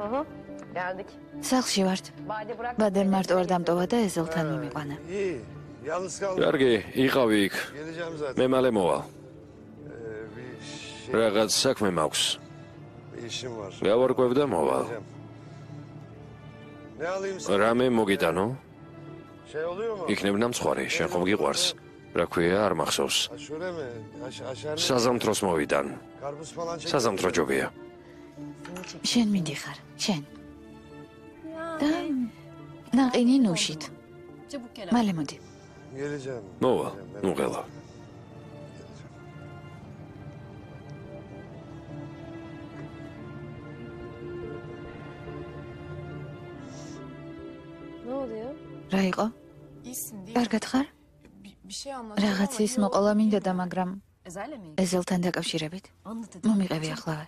Geldik. სახლში ვართ. ბადერ მარტო არ დამტოვა და ეზელთან მიმიყვანა. İyi. Yalnız kaldım. Კარგი, იყავი იქ. Geleceğim zaten. მე მალე მოვალ. Bir რაღაც საქმე მაქვს. işim var. გავარკვევ და მოვალ. Geleceğim. Ne alayım sana? რამე მოგიტანო? Şey oluyor mu? იქნებნა მცხვარი, შენ ხომ გიყვარს. რა ქვია, არ მახსოვს. Aşure mi? Aşer mi? საზამთროს მოვიდან. Karpuz falan çekiyor. საზამთრო ჯობია. შენ მინდიხარ, შენ. და ნაყინი ნუშით. Çabuk gel. მალე მოდი. Geleceğim. მოვალ, ნუ ღელა. Ne oluyor? რა იყო? İyisin değil mi? კარგად ხარ? Bir şey anlatıyorum ama რაღაც ის ne მოყოლა oldu? მინდა და მაგრამ Ezel'le mi? ეზელთან დაკავშირებით Anlat hadi. მომიყევი ახლა.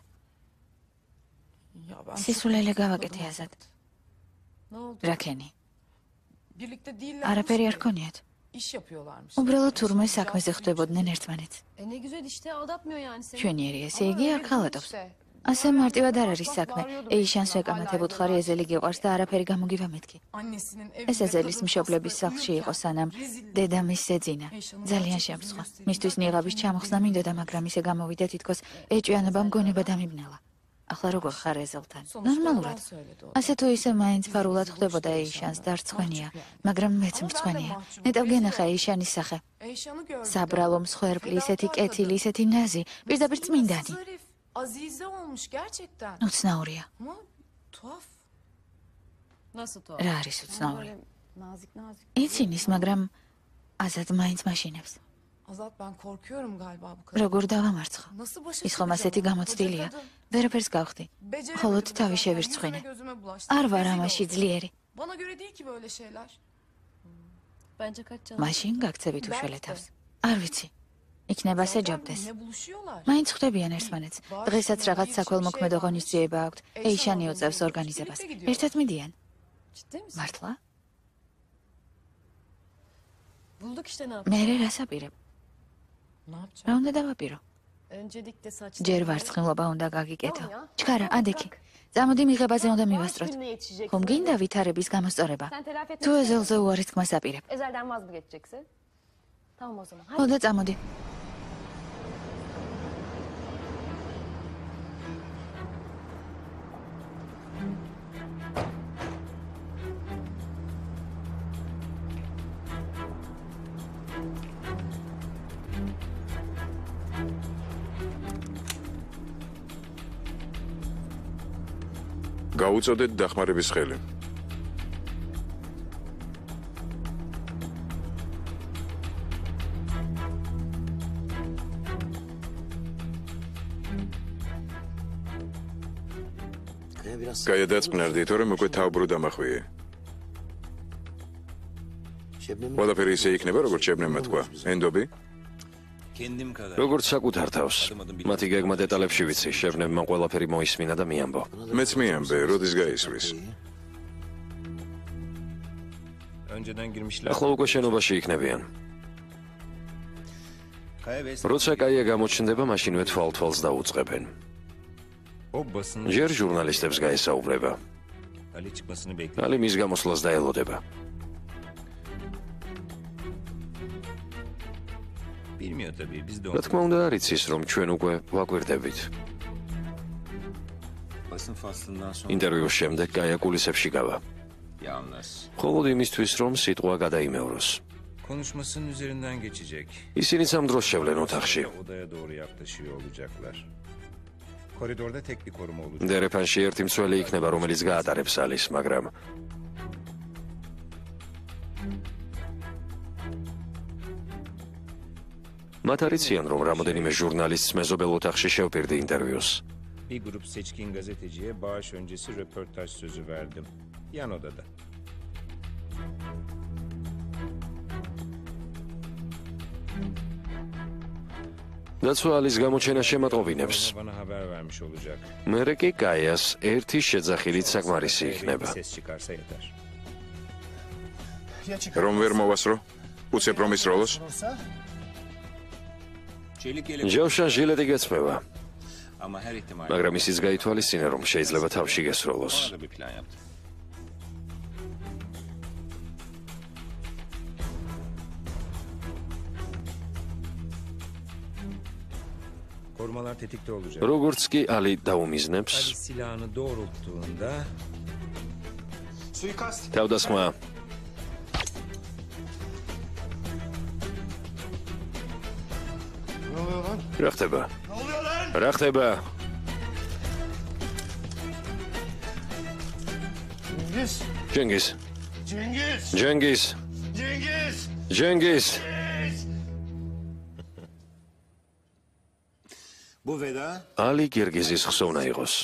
Ya ben სისულელე çok გავაკეთე korkmadım. აზად. Ne oldu? რაკენი? Birlikte değiller. არაფერი არ ქონიათ. İş yapıyorlarmış. უბრალოდ თურმე Şimdi საქმეზე biraz ხდებოდნენ ერთმანეთს. Ne güzel işte aldatmıyor yani seni. ჩვენიერი ესე Ama იგი öyle არ değil ხალატობს. işte. ასე მარტივად არ არის Bak, საქმე. bağırıyordu ეიშანს mesela, ვეკამათებ hala უთხარი ეზელი გიყვარს და არაფერი გამოგივა მეთქი. Annesinin ეს evinde ეზელის kadın მშობლების hasta სახლში იყო uyurken სანამ rezillik. დედამის ზეძინა. ძალიან შემსხვა. მისთვის ნიღაბის ჩამოხსნა მინდოდა, მაგრამ ისე გამოვიდა თითქოს ეჭვიანობა მგონება დამიბნელა. ახლა როგორ ხარ ეზელთან? Sonuçta ნორმალურად. yalan söyledi o. ასე თუ ისე მაინც ფარულად ხდებოდა ეიშანს და რწმენია, მაგრამ მეც მრწმენია. ნეტავ გენახა ეიშანის სახე. Eyşan'ı gördü. საბრალო მსხვერპლი, ისეთი კეთილი, ისეთი ნაზი, პირდაპირ წმინდანი. Nasıl herif? Azize olmuş gerçekten. უცნაურია. Ama tuhaf. Nasıl tuhaf? რა არის უცნაური? Böyle nazik nazik. იცინის, მაგრამ აზად მაინც მაშინებს. Azat ben korkuyorum galiba bu kadar. როგორ დავამარცხო? Nasıl başa ის ხომ ასეთი çıkacağım? გამოცდილია. Koca kadın. ვერაფერს გავხდი. Beceremedim მხოლოდ zaten. თავი Yüzüme შევირწყვინე. gözüme bulaştı. არ ვარ Rezil ამაში oldum. ძლიერი. Bana göre değil ki böyle şeyler. Bence kaç canım. მაშინ გაგცებით Belki უშველე de. თავს. არ ვიცი. იქნება Zaten შეჯობდეს. yine buluşuyorlar. მაინც ხვდებიან ერთმანეთს. დღესაც რაღაც საქველმოქმედო ღონისძიება აქვთ. ეიშანი უწევს ორგანიზებას. ერთად მიდიან. Ciddi misin? მართლა? Bulduk işte ne მე yapacağız. რას აპირებ? Ne yapacağım? რა უნდა დავაპირო? Öncelikle saç. ჯერ ვარცხნილობა უნდა გაგიკეთო. Tamam ya. ჩქარა, ადექი. წამოდი მიღებაზე უნდა Kaç მივასწროთ. gününe yetişeceksin? ხომ გინდა ვითარების გამოსწორება? Sen telafi etmek თუ istemiyorsun. ეზელზე უარის თქმას აპირებ. Ezel'den vaz mı geçeceksin? Tamam o zaman. Hadi. ხო და წამოდი. გაუწოდეთ დახმარების ხელი. გაიადაწყნარდი, თორემ უკვე თავბრუ დამახვიე. ყველაფერი ისე იქნება, როგორც შებნემ თქვა. ენდობი? როგორც საკუთარ თავს. მათი გეგმა დეტალებში ვიცი, შევნებმა ყველაფერი მოისმინა და მიამბო. მეც მიამბე, როდის გაისვრის. ახლა უკვე შენობაში იქნებიან. როცა კაია გამოჩნდება, მაშინვე თვალთვალს დაუწყებენ. ჯერ ჟურნალისტებს გაესაუბრება. ალი მის გამოსვლას დაელოდება. რა თქმა უნდა არ იცის, რომ ჩვენ უკვე ვაკვირდებით. ინტერვიუს შემდეგ კაია კულისებში გავა. მხოლოდ იმისთვის, რომ სიტყვა გადაიმევროს. Konuşmasının üzerinden geçecek. ისინი სამ დროს შევლენ ოთახში. Odaya doğru yaklaşıyor olacaklar. Koridorda tek bir koruma olacak. დერეფანში ერთი მცველი იქნება, რომელიც გაატარებს ალის, მაგრამ მათ არიციან, რომ რამოდენიმე ჟურნალისტს მეზობელ ოთახში შევპირდი ინტერვიუს. Bir grup seçkin gazeteciye bağış öncesi röportaj sözü verdim. Yan odada. დაცვალის გამოჩენა შემატყობინებს. Bana haber vermiş olacak. მერე კი კაიას ერთი შეძახილით საკმარისი იქნება. Ses çıkarsa yeter. რომ ვერ მოვასრო? უცებ რომ ისროლოს? ჯავშან ჟილეტი გეცმევა. Ama her ihtimal. მაგრამ ისიც გაითვალისწინა, რომ შეიძლება თავში გესროლოს. Ona da bir plan yaptı. Korumalar tetikte olacak. როგორც კი ალი დაუმიზნებს, Ali silahını doğrulttuğunda თავდასხმა Ne oluyor lan? რა ხდება? Ne oluyor lan? რა ხდება? Cengiz. ჯენგის, Cengiz. ჯენგის, Cengiz. ჯენგის. bu veda ალი გირგიზის ხსოვნა იყოს.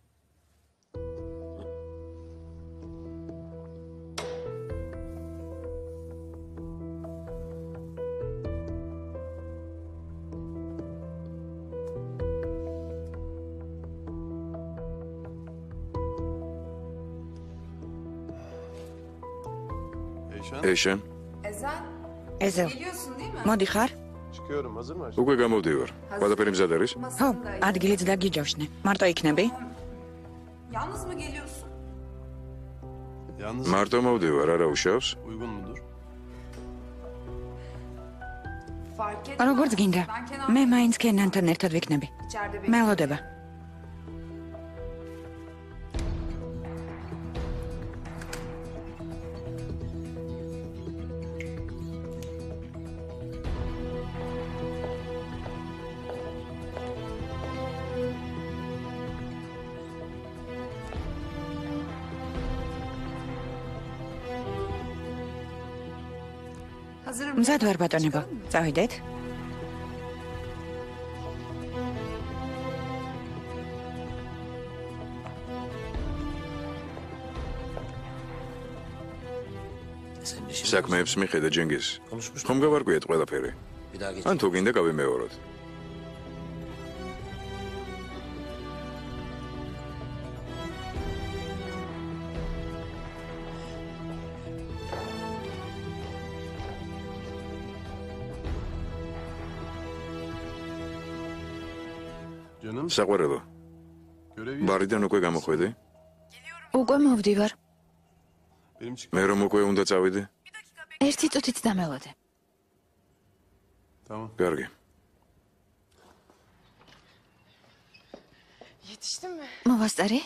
ეშან, ეზელ, მოდი ხარ? Çıkıyorum. Hazır mı? უკვე გამოვდივარ. ყველაფერი მზად არის? ხო, ადგილიც დაგიჯავშნე. მარტო იქნები? Yalnız mı geliyorsun? Yalnız მარტო მოვდივარ, არა უშავს? uygun mudur? Fark et. როგორც გინდა. მე მაინც კენანთან ერთად ვიქნები. მელოდება. Hazırım. მზად ვარ ბატონებო. წავიდეთ. საქმეებს მიხედა ჯენგიზ. ხომ გავარკვიეთ ყველაფერი? ან თუ გინდა გავიმეოროთ. Canım. საყვარელო, Görevi ბარიდან უკვე გამოხვედი? უკვე მოვდივარ. benim çık. მე რომ უკვე უნდა წავიდე? ერთი წუთით დამელოდე. Tamam. კარგი. Yetiştin mi? მოვასწარი?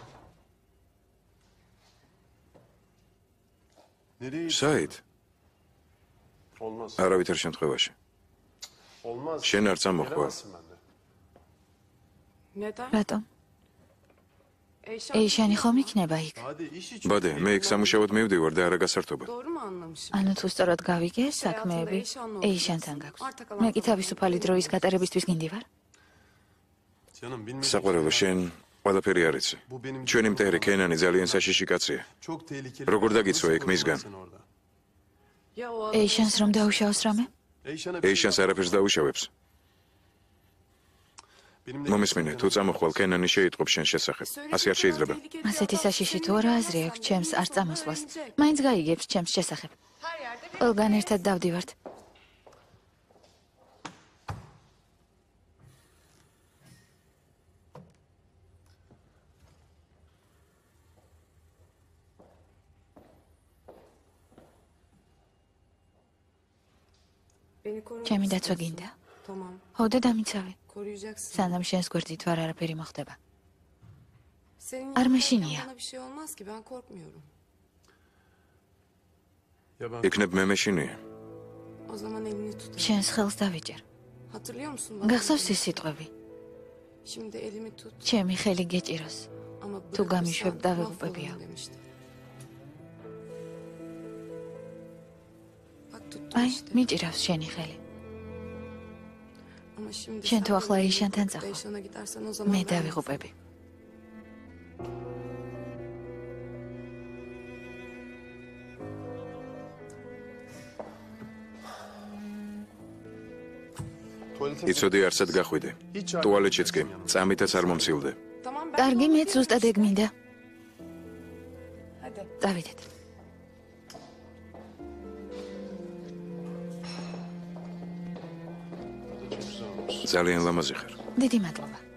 Nereye? საით? Olmaz. არავითარ შემთხვევაში. Olmaz. შენ არ წამოხვალ. Gelemezsin bende. Neden? რატომ? Eyşan. ეიშანი ხომ იქნება იქ? Hadi iş için. ბადე, მე იქ სამუშაოდ მივდივარ და არა გასართობად. Doğru mu anlamışım? ანუ თუ სწორად გავიგე, საქმეები ეიშანთან გაქვს. მე კი თავისუფალი დროის გატარებისთვის გინდივარ? Canım bilmiyorum. საყვარელო, შენ ყველაფერი არ იცი. Bu benim ჩვენი მტერი კენანი ძალიან საშიში კაცია. çok tehlikeli. როგორ დაგიცვა იქ მისგან? Ya o ეიშანს რომ დაუშავოს რამე? Eyşan'a ეიშანს არაფერს დაუშავებს. მომისმინე, თუ წამოხვალ კენანი შეიტყობს შენ შესახებ. ასე არ შეიძლება. ასეთი საშიში თუ არა აზრი აქვს ჩემს არ წამოსვლას. მაინც გაიგებს ჩემს შესახებ. ყველგან ერთად დავდივართ. beni korumak ჩემი დაცვა istiyorsun. გინდა? Tamam. ხო და დამიცავი. Koruyacaksın. სანამ შენს გვერდით ვარ არაფერი მოხდება. Senin Armeşinია. yanında bana bir şey olmaz ki ben korkmuyorum. Ya ben იქნებ მე მეშინია. O zaman elini tut. შენს ხელს დავიჯერ. Hatırlıyor musun bana? გახსოვს ის სიტყვები? Şimdi elimi tut. ჩემი ხელი გეჭიროს. Ama Tu bırakırsan gamișob davegubebia. mahvolurum demiştin. Bak tuttum აი, işte. მიჭირავს შენი ხელი. Ama şimdi შენ sen თუ ახლა de ეიშანთან წახო, Eyşan'a gidersen o zaman მე ben- დავიღუპები. tuvalete იცოდი არსად გახვიდე. ტუალეტშიც კი, წამითაც არ მომცილდე. Tamam ben კარგი, მე ზუსტად ეგ მინდა. Hadi. დავიდეთ. ძალიან ლამაზი ხარ. დიდი მადლობა.